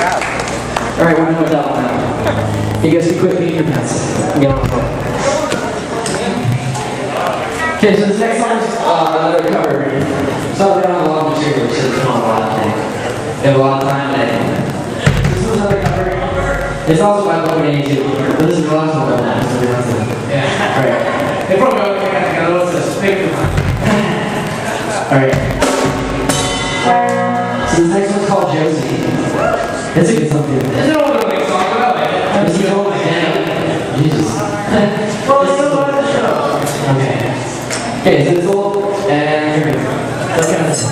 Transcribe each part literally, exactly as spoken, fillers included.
Alright, we're done with that one now. You guys can quit peeing your pants. Get on the floor. Okay, so this next song is uh, another cover. So we don't have a lot of material, so it's not a lot of things. We have a lot of time today. This is another cover. It's also by Blink one eighty-two, but this is the last one we've done, so we don't have to. Yeah. Alright. They probably won't think I know what's this. Big one. Alright. So this next one's called Josie. It's a good song too. It's an older Blink song, but I like it. This is old again. Jesus. Well, it's still part of the show. Okay. Okay, so it's old, and here we go. Let's get on this.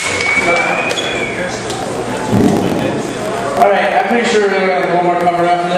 Alright, I'm pretty sure we're going to have one more cover after